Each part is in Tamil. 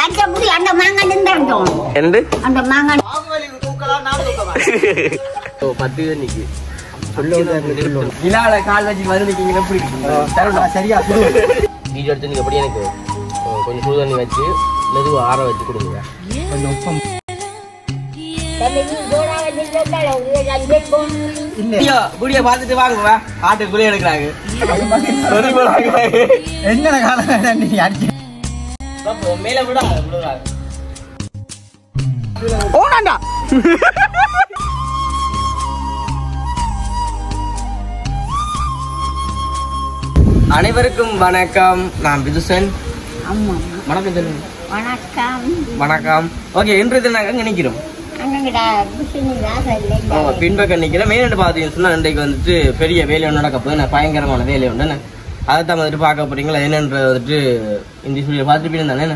பச்சை அந்த மாங்காய் நின்றுட்டோம் என்று அந்த மாங்காய் பத்து நிலால கால் வச்சு வந்து நிக்கீங்க எப்படி சரியா வீடியோ எடுத்து நீங்க எப்படி எனக்கு கொஞ்சம் சுடு தண்ணி வச்சு மெதுவா ஆற வச்சு கொடுங்க கொஞ்சம் உப்பம் குடிய பாத்துட்டு வாங்க ஆட்டு குளிய எடுக்கிறாங்க என்ன காலம் நீ அடிச்சு மேல விட ஓடாண்டா அனைவருக்கும் வணக்கம். நான் விதுசன். வணக்கம் சொல்லுங்க. வணக்கம். ஓகே, இன்று நாங்கள் நினைக்கிறோம் பின்பக்கம் நிக்கிறேன். மெயின் பாத்தீங்கன்னு சொன்னா இன்றைக்கு வந்துட்டு பெரிய வேலை ஒன்று நடக்க போகுது. பயங்கரமான வேலை உண்டு. அதைத்தான் வந்துட்டு பார்க்க போறீங்களா என்னன்றது வந்துட்டு இந்த வீடியோ பார்த்துட்டு தானே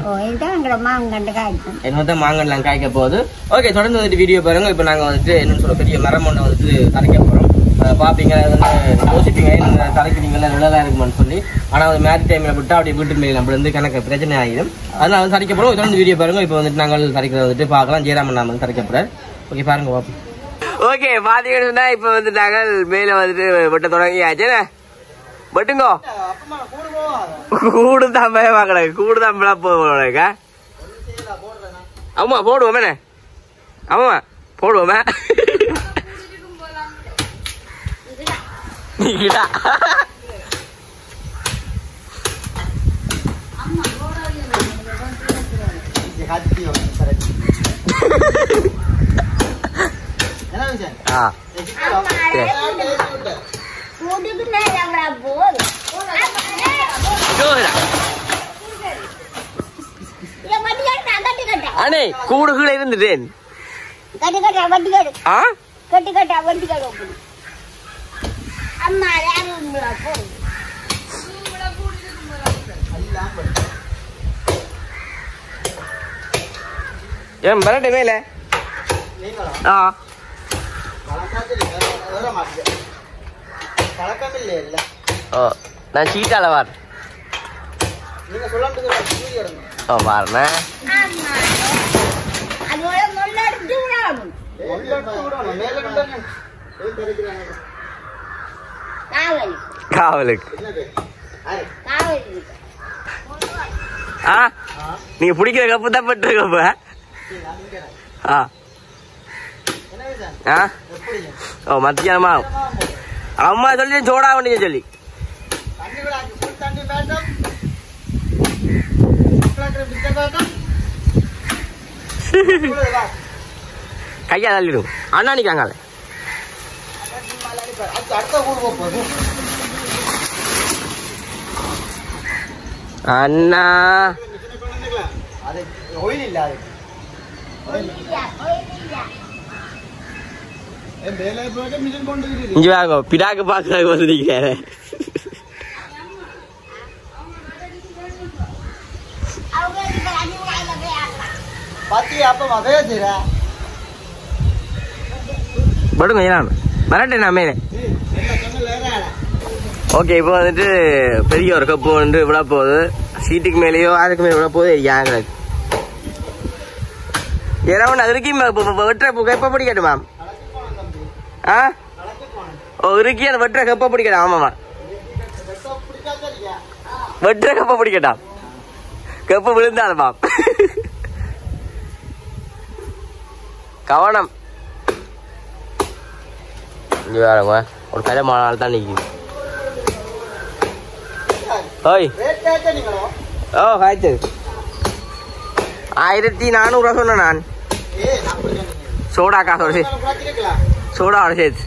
என்ன மாங்கன்லாம் காய்க்க போகுது. ஓகே, தொடர்ந்து வந்துட்டு வீடியோ பாருங்க. இப்போ நாங்கள் வந்துட்டு என்னன்னு சொல்ல பெரிய மரம் ஒன்று வந்துட்டு தரைக்க போறோம். பார்ப்பீங்க யோசிப்பீங்க தலைக்கிறீங்களா நல்லதா இருக்குமான்னு சொல்லி. ஆனால் வந்து மேரேஜ் டைம்ல விட்டா அப்படி வீட்டு மேலே நம்ம வந்து கணக்கு பிரச்சனை ஆகிடும். அதனால வந்து தரைக்க போறோம். தொடர்ந்து வீடியோ பாருங்க. இப்போ வந்துட்டு நாங்கள் தரைக்கிறத வந்துட்டு பார்க்கலாம். ஜெயராமன் நாம வந்து தரைக்க போறாரு. ஓகே, பாருங்க பார்ப்போம். ஓகே, பாத்தீங்கன்னா இப்போ வந்து நாங்கள் மேலே வந்துட்டு வெட்ட தொடங்கியாச்சு. வெட்டுங்கோ கூடு தான் வாங்க கூடு தான் போக ஆமா போடுவோமே. ஆமா போடுவோமே. அண்ணே கூடு கீழே இருந்துட்டேன். ஏன் பரட்டே மேல நான் சீட்டால வார் வாரண காவலுக்கு நீங்க பிடிக்கிற கப்பு தான் பட்டு கப்பு. மத்தியானமா அம்மா சொல்லி சோடா வண்டிங்க சொல்லி கையா தள்ளிடும். அண்ணா நிக்காங்க அண்ணா பிடாக்கு பாக்குறாங்க வந்து நிக்கிறாரு. படுங்க வரட்டேன் மேலே. ஓகே, இப்போ வந்துட்டு பெரிய ஒரு கப்பு வந்து விட போகுது. சீட்டுக்கு மேலேயோ அதுக்கு மேலே விட போகுது. யாங்களுக்கு ஏதாவது அது இருக்கீங்க வெட்டுற கப்ப பிடிக்கட்டும் மேம். இருக்கி அந்த வெட்டுற கப்ப பிடிக்கட்டும். ஆமாமா, வெட்டுற கப்ப பிடிக்கட்டாம். கப்பு விழுந்தாலும் மேம் கவனம். இங்க வேறங்க ஒரு கரைமான நாள் தான் நிற்குது. ஓய் ஓ காய்ச்சல் 1400 சொன்னேன் நான். சோடா காசோட சேர்த்து சோடாவோட சேர்த்து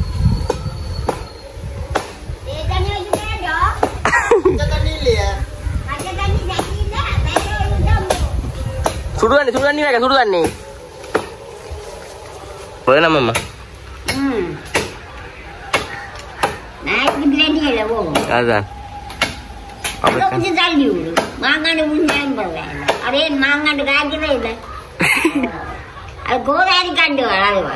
சுடுதண்ணி சுடுதண்ணி வைக்க சுடுதண்ணி வேணாமம்மா. அதுதான் மாங்காண்டு அதே மாங்காண்டு காய்க்கவே இல்லை. அது கோதாரி காண்டு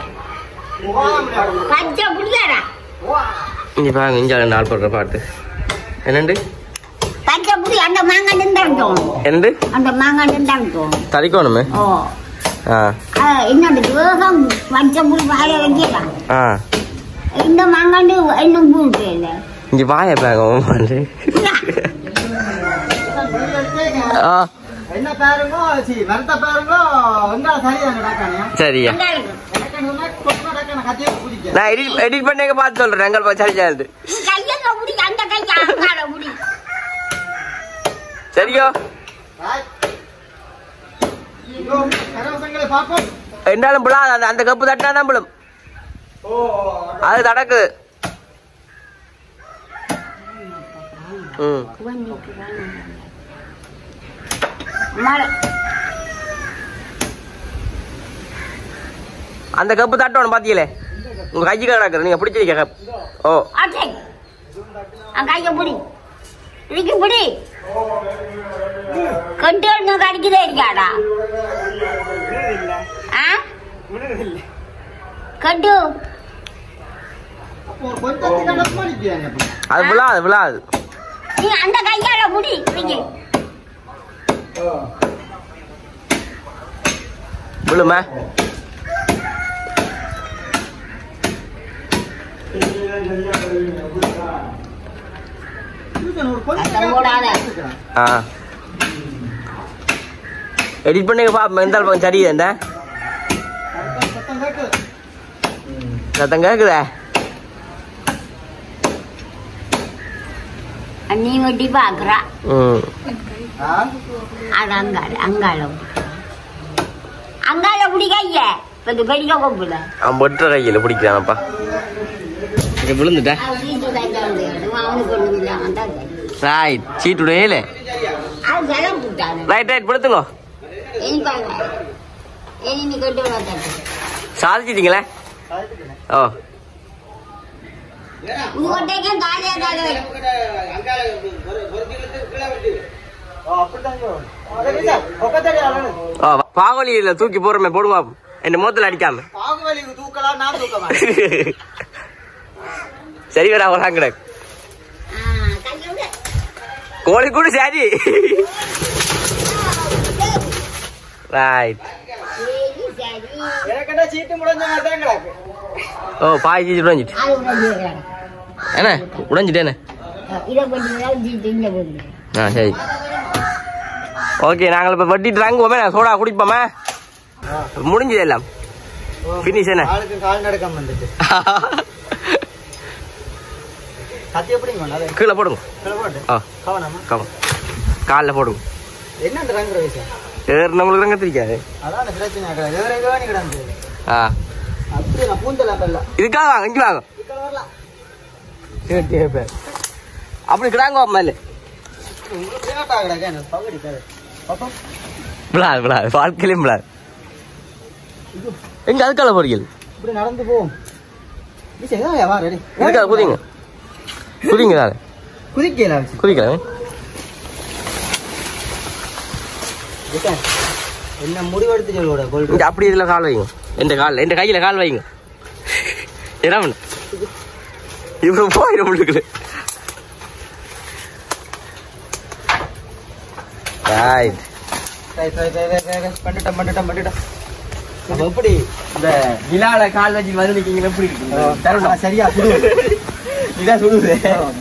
பச்சை புடிக்காடா. இங்க பாருங்க, இங்க நாள் போடுற பாட்டு என்னண்டு பச்சை புடி அந்த மாங்காய் இருந்தாலும் என்று அந்த மாங்காய் இருந்தாலும் தரிக்கணுமே. ஓ என்னோட வேகம் வச்ச முள் வாய வைக்கலாம். இந்த மாங்காண்டு இன்னும் பூட்டு இல்லை இங்க வாய பேங்க என்ன பாருங்க வரத்த பாருங்க சரியா நான் எடிட் பண்ண பார்த்து சொல்றேன் எங்கள் சரியா சரியோ என்னாலும் புலாம் அந்த கப்பு தட்டினா தான் புலம் அது தடக்கு. அந்த கப்பு தட்டணும் பாத்தீங்களே உங்க கைக்கு கிடக்குற நீங்க பிடிச்சிருக்க கப். ஓ கைய புடி இதுக்கு புடி கண்டு கடிக்குதே இருக்காடா கண்டு அது விழாது விழாது. நீ அந்த கையால புடி விழுமா எடிட் பண்ணி பாப்போம் எந்த பக்கம் சரியா இந்த சத்தம் கேக்குதா நீ வெட்டி பாக்குறா அது அங்கால அங்கால அங்கால பிடிக்க பெரிய கொம்புல அவன் ஒற்ற கையில பிடிக்கிறான்ப்பா விழுந்துட்டேன். ரைட் சீட்டுடைய ரைட் ரைட் படுத்துங்க சாதிச்சிட்டீங்களே. ஓ பாகவலியில தூக்கி போறமே போடுவா என்ன மோத்துல அடிக்காம சரி கடா வராங்கட கோழி கூட சரி ரைட். ஓ பாய் சீட்டு உடஞ்சிட்டு என்ன உடஞ்சிட்டேன்னு சரி ஓகே நாங்கள் இப்ப வட்டிட்டு வாங்குவோமே சோடா குடிப்போமே முடிஞ்சது எல்லாம் பினிஷ் என்ன கீழே போடுங்க காலில் போடுங்க ஏறினவங்களுக்கு ரங்க தெரியாது இதுக்காக வாங்க இங்க வாங்க அப்படி கிடாங்க மேல விழாது விழாது வாழ்க்கையிலும் விழாது. எங்க அதுக்கால போறீங்க நடந்து போவோம் குதிங்க குதிங்க குதிக்கலாம் என்ன முடிவெடுத்து சொல்லுவோட அப்படி இதுல கால் வைங்க எந்த கையில கால் வைங்க என்ன பண்ண இவ்வளவு போயிடும் உங்களுக்கு. எப்படி இந்த விழால கால் வச்சு வந்து நிக்கீங்க எப்படி இருக்கு சரியா இதான் சொல்லுது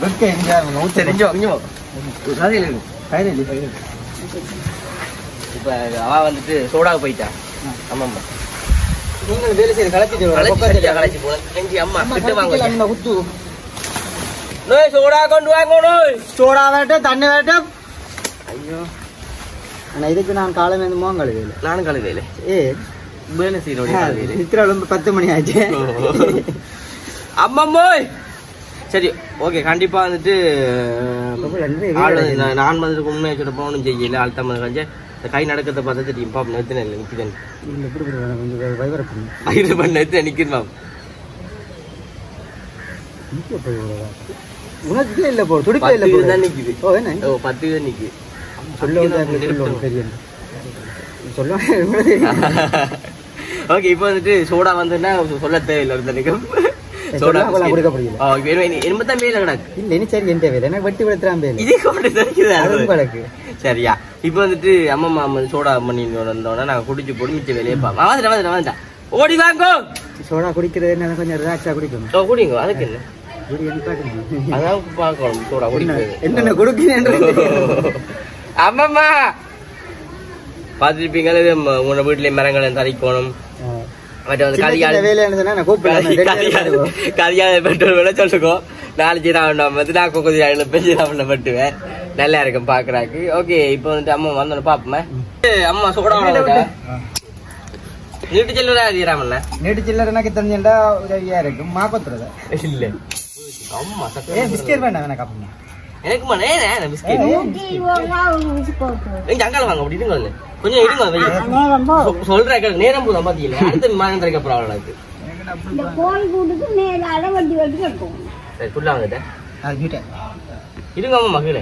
இப்ப அவ வந்துட்டு சோடாவுக்கு போயிட்டா. ஆமாம்மா நீங்க வேலை செய்ய களைச்சு போன அம்மா கிட்ட வாங்க குத்து நோய் சோடா கொண்டு வாங்க நோய் சோடா வேட்டும் தண்ணி வேட்டும். ஐயோ ஆனா இதுக்கு நான் காலம் வேணுமோ கழுவையில நானும் கழுவையில வேலை செய்யறோம் இத்திரம் 10 மணி ஆச்சு. அம்மம்மோய் சரி ஓகே கண்டிப்பா வந்துட்டு நான் வந்துட்டு உண்மையை சொல்ல போகணும் செய்யல ஆள் தமிழ் கஞ்ச கை நடக்கிறத பார்த்தா தெரியும் பாப்பா நிறுத்தின இல்லை நிற்கிறேன் வயிறு பண்ண நிறுத்த நிற்கிறேன் உனக்கு இல்ல போ துடிப்பே இல்ல போ தான் நிக்குது. ஓ என்ன ஓ 10 தான் நிக்குது சொல்ல. ஓகே இப்போ வந்துட்டு சோடா வந்துன்னா சொல்ல தேவையில்லை நினைக்கிறேன். சோடா கொடுக்க முடியல. எண்பத்தாம் பேர்ல கிடக்கு இல்ல இனி சரி எந்த வேலை எனக்கு வெட்டி விடுத்துறான் பேர் இதே கொண்டு தெரிக்குது கிடக்கு. சரியா இப்ப வந்துட்டு அம்மா சோடா பண்ணி வந்தோன்னா நாங்க குடிச்சு போட்டு மிச்ச வேலையை பார்ப்போம். வந்துட்டேன் ஓடி வாங்கோ. சோடா குடிக்கிறது என்ன கொஞ்சம் ரிலாக்ஸா குடிக்கணும். குடிங்க அதுக்கு என்ன அதான் பார்க்கணும் சோடா குடிக்கிறது என்னென்ன குடுக்கிறேன். அம்மம்மா பார்த்துருப்பீங்களே உங்களோட வீட்டுல மரங்களை தரிக்கணும் கரியாத பெட்ரோல் விலை சொல்லுக்கோ 4 ஜீராவண்ணம் வந்து நான் கொக்கோ ஜீராவண்ணம் பட்டுவேன் நல்லா இருக்கும் பாக்குறாக்கு. ஓகே இப்போ வந்துட்டு அம்மா வந்தோம் பாப்போமே. அம்மா சோடா நீட்டு செல்லுறா ஜீராமண்ண நீட்டு சில்லற எனக்கு தெரிஞ்சா உதவியா இருக்கும். மாப்பத்துறத இல்ல அம்மா பிஸ்கெட் வேண்டாம் எனக்கு அப்பா எனக்கு பிஸ்கெட் அங்கால வாங்க அப்படி இருங்க கொஞ்சம் இருங்க சொல்றேன் நேரம் போதும் பாத்தீங்களா அடுத்த விமானம் திறக்க போறாங்க எனக்கு இருங்க அம்மா மகளே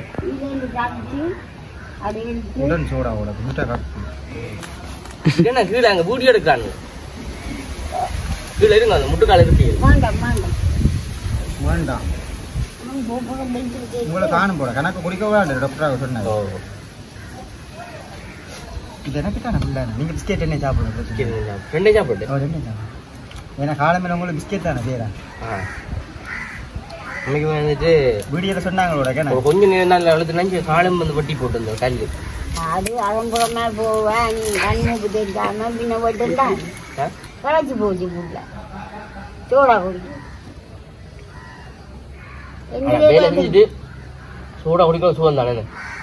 என்ன கீழே அங்க பூட்டி எடுக்கிறாங்க கீழே இருங்க அந்த முட்டுக்கால இருக்கு வேண்டாம் உங்களை காணும் போல கணக்கு குடிக்க வேண்டாம் டாக்டர் சொன்னாங்க. இது எனக்கு தானே நீங்க பிஸ்கெட் என்ன சாப்பிடுங்க ரெண்டே சாப்பிட்டு ஏன்னா காலமே உங்களுக்கு பிஸ்கெட் தானே பேரா இன்னைக்கு வந்துட்டு வீடியோல சொன்னாங்களோட கொஞ்சம் நேரம் அழுத்துனா காலம் வந்து வட்டி போட்டு இருந்தோம் கல்லு அது அதன்புறமா போவேன் கண்ணுக்கு தெரியாம பின்ன போட்டுதான் களைச்சு போச்சு புள்ள சோடா குடிக்கும் வேலை செஞ்சுட்டு சோடா குடிக்க சுகம் தானே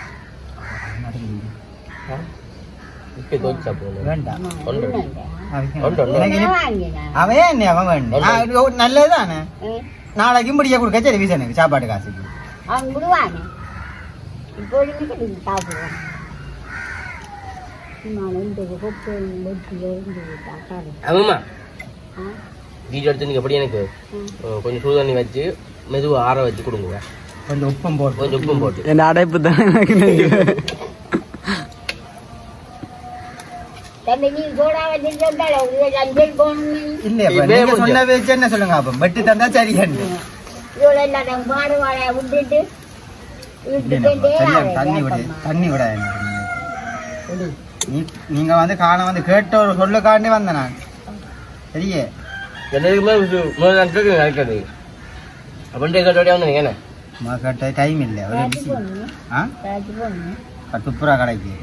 அவன் நல்லதுதானே நாளைக்கும் முடிய கொடுக்க சரி வீசனுக்கு சாப்பாடு காசுக்கு அவன் விடுவானே இப்போ சாப்பிடுவான். ஆமாம்மா வீடியோ எடுத்து நீங்க எப்படி எனக்கு கொஞ்சம் சூதண்ணி வச்சு மெதுவா ஆற வச்சு கொடுங்க. கொஞ்சம் உப்பம் போட்டு என்ன அடைப்பு தான் இல்ல சொன்ன வச்சு என்ன சொல்லுங்க அப்ப பட்டு தந்தா சரி தண்ணி விட நீங்க வந்து காலம் வந்து கேட்ட ஒரு சொல்லுக்காண்டி வந்தேன் நான் சரியே டைம் இல்ல ஒரு துப்புரா கடைக்கு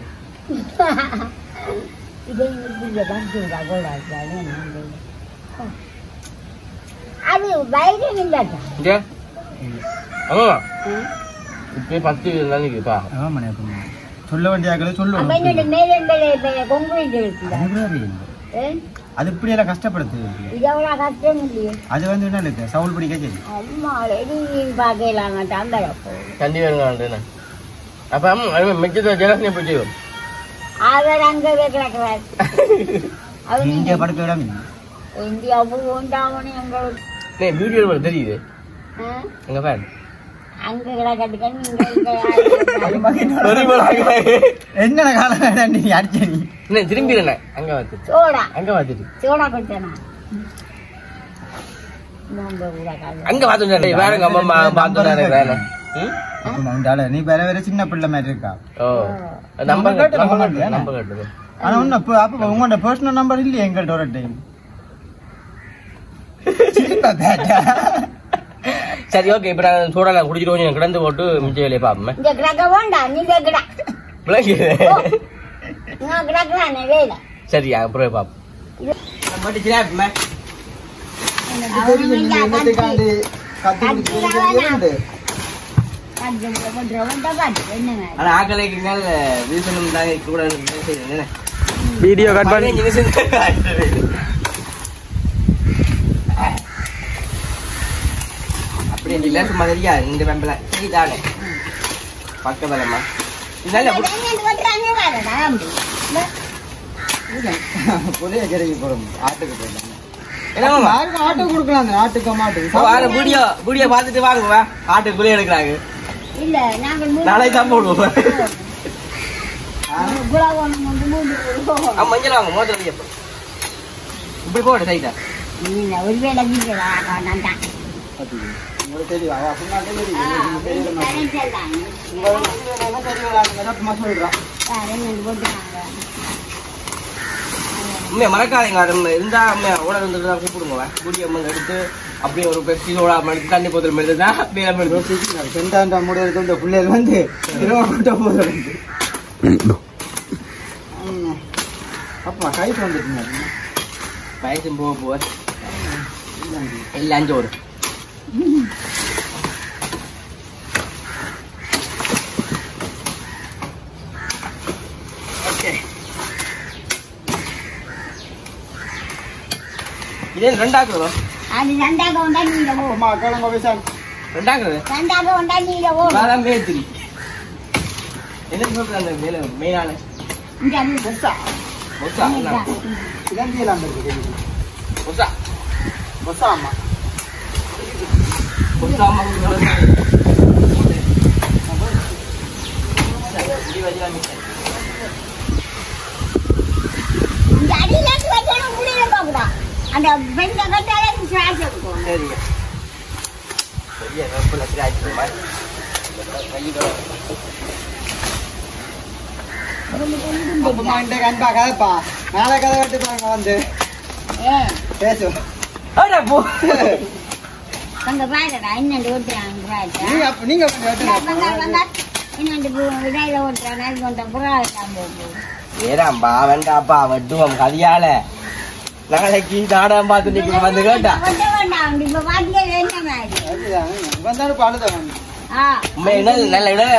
சொல்ல வேண்டிய அது இப்படி எல்லாம் கஷ்டப்படுத்து அது வந்து என்ன இருக்கு சவுல் பிடிக்க சரி தண்ணி வேணுங்க அப்ப மிச்சத்தை ஜலசனை போய் செய்வோம் இங்க படுக்க விடாம வீடியோ தெரியுது எங்க பேர் என்ன காலம் அடிச்ச நீ திரும்பி அங்க வந்துட்டு அங்க வந்துட்டு அங்க பாத்து வேறங்க அம்மா பாத்து நீ வேற வேற சின்ன பிள்ளை மாதிரி இருக்கா ஆனா ஒண்ணு அப்ப உங்களோட பர்சனல் நம்பர் இல்லையா எங்கள்கிட்ட ஒரு டைம் சரி ஓகே இப்ப நான் சூடா குடிச்சிட்டு கொஞ்சம் கிடந்து போட்டு மிச்ச வேலையை பாப்போம் சரியா அப்புறம் பாப்போம் வீடியோ கட் பண்ணி அப்படி இல்ல சும்மா தெரியா இந்த வெம்பல சரிதானே பக்க பலமா ஆட்டுக்கு கொடுக்கலாம் ஆட்டுக்கு மாட்டுக்கு வீடியோ பாத்துட்டு வாங்குவா ஆட்டுக்கு குளிய எடுக்கிறாங்க நாளைக்கு தான் போடுவோம் மஞ்சள் வாங்க மோதிரம் இப்படி போடு சைட்டா நீங்க ஒரு வேலை நான் தான் உங்களுக்கு தெரியும் அவ அப்படின்னா தெரியும் சொல்றான் உண்மையா மறக்காதீங்க இருந்தா ஓட இருந்துட்டு தான் கூப்பிடுங்க கூட்டி அம்மா எடுத்து அப்படியே ஒரு பெப்சி சோடா எடுத்து தண்ணி போத்தல் மாதிரி தான் வேலை சென்டாண்டா முடிவு இந்த பிள்ளைகள் வந்து கூட்ட போதும் அப்பா கைக்கு வந்துட்டுங்க வயசும் போக போக எல்லாம் சோறு ஓகே இதே ரெண்டாக்குறோம் அது ரெண்டாக வந்தா நீங்க போ அம்மா கேளுங்க பேசாம ரெண்டாக்குறது ரெண்டாக வந்தா நீங்க போ அதான் மேத்திரி என்ன சொல்றாங்க மேல மெயினான இங்க அது பெருசா பொசா இதான் செய்யலாம் இருக்கு பொசா பொசா அம்மா பொசா அம்மா இங்க அடியில வைக்கணும் புளியில போகக்கூடா அந்த பெண்ணை கட்டாலே சார்ஜ் இருக்கும் சரிங்க சரியா ரொம்ப லட்சம் மாதிரி அப்பமா இந்த கண்பா கதைப்பா மேலே கதை வெட்டு பாருங்க வந்து பேசுவோம் அங்க பாருடா இன்னொன்று ஓட்டுறாங்க நீங்க இன்னொன்று இடையில ஓட்டுறாங்க அது கொஞ்சம் புறா போகும் ஏறாம்பா வெண்டாப்பா வெட்டுவோம் கதையால நாளைக்கு நாடகம் பார்த்து நீங்க வந்து கேட்டா வேண்டாம் இப்ப பாத்தியா என்ன மாதிரி வந்தாலும் பாடுதான் நல்ல இடம்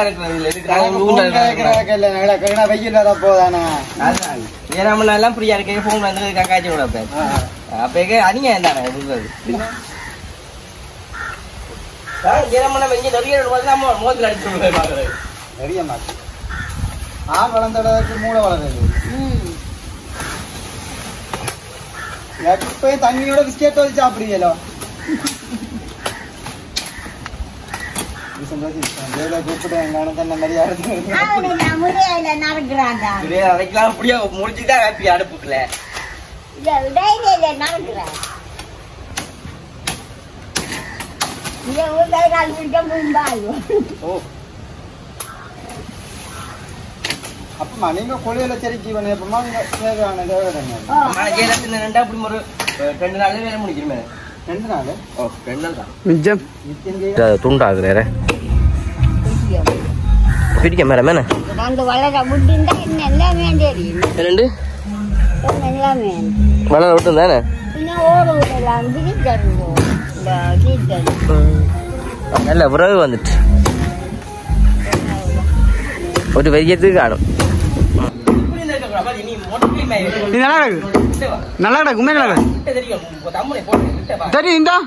போதானே எல்லாம் ஃப்ரீயா இருக்க போன் வந்து காய்ச்சி விட அப்ப அதிகம் இருந்தானே மோதில் அடிச்சு பெரிய மாட்டு ஆள் வளர்ந்தடக்கு மூளை வளர்ந்தது எப்பயும் தண்ணியோட பிஸ்கெட் வச்சு சாப்பிடுவீங்களோ முடிச்சுதான் ஹாப்பி அடுப்புக்குல அப்பமா நீங்க கொலையில செருக்கி பண்ண எப்பமா தேவையான ரெண்டா அப்படி ஒரு 2 நாள்ல வேலை முடிக்கிறமே 2 நாள் 2 நாள் தான் துண்டாக்குற பிடிக்க மேடம் என்ன வளர விட்டுண்டா இன்னும் எல்லாமே ரெண்டு எல்லாமே வளர விட்டு தானே இன்னும் ஓடு விடலாம் பிடிச்சிருந்தோம் நல்ல உறவு வந்துட்டு ஒரு வெய்யத்துக்கு காணும் நல்லா கிடக்கு உண்மை நல்லா தெரியும் இந்த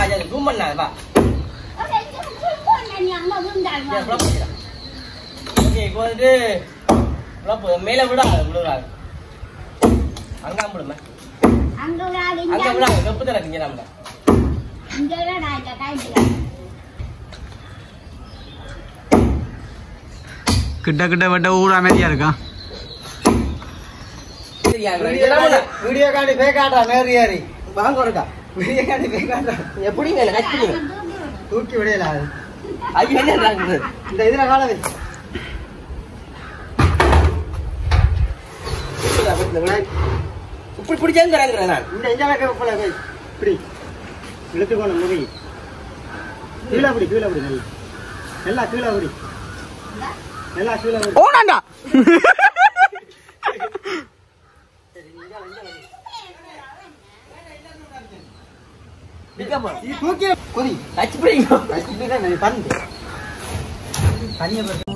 மேல விட விழுறாங்க அங்க விடுமே அங்க விட வெப்பு தரக்குங்க நம்ம கிட்ட கிட்ட வட்ட ஊரா மாதிரியா இருக்கா வீடியோ காட்டி பேக்காட்டா நேரி ஏறி வாங்க ஒருக்கா வீடியோ காட்டி பேக்காட்டா எப்படி தூக்கி விடையல ஐயோ என்ன இந்த இதுல காலவே இப்படி பிடிச்சாலும் தராங்கிறேன் நான் இந்த இஞ்ச போல இப்படி இழுத்துக்கணும் முடி கீழே அப்படி கீழே அப்படி நல்லா கீழே அப்படி நல்லா கீழே அப்படி ஓடாண்டா தூக்கி கொதி தச்சு பிடிக்கும் பண்ணு தனியை